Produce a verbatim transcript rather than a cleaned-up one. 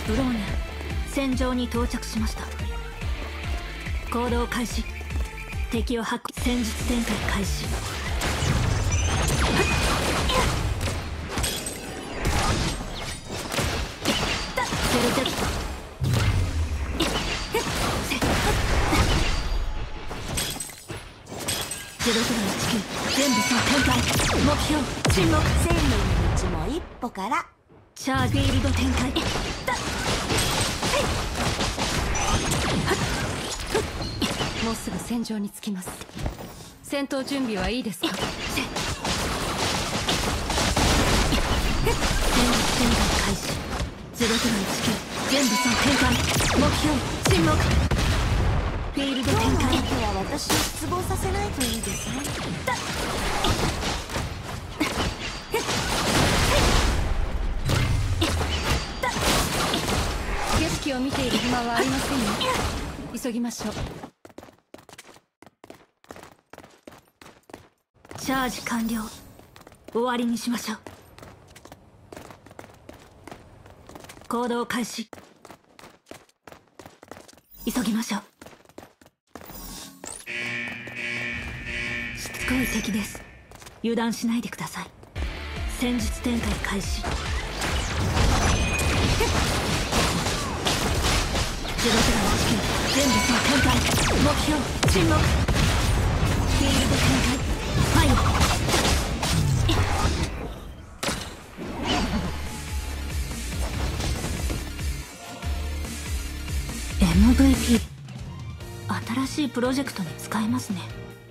ブローニャ戦場に到着しました。行動開始。敵を発戦術展開開始。ゼロゼロゼロゼロいちきゅう全部総展開。目標沈黙。 生命の道も一歩から。 チャージフィールド展開。 もうすぐ戦場に着きます。戦闘準備はいいですか？ 戦術展開開始。ゼロゼロいちきゅう全部総展開。目標沈黙。フィールド展開。 今日は私を失望させないといいですね。 景色を見ている暇はありませんよ。急ぎましょう。 チャージ完了。終わりにしましょう。行動開始。急ぎましょう。しつこい敵です。油断しないでください。戦術展開開始。ゼロゼロいちきゅう全部総展開。目標沈黙。フィールド展開。ファイア。エムブイピー 新しいプロジェクトに使えますね。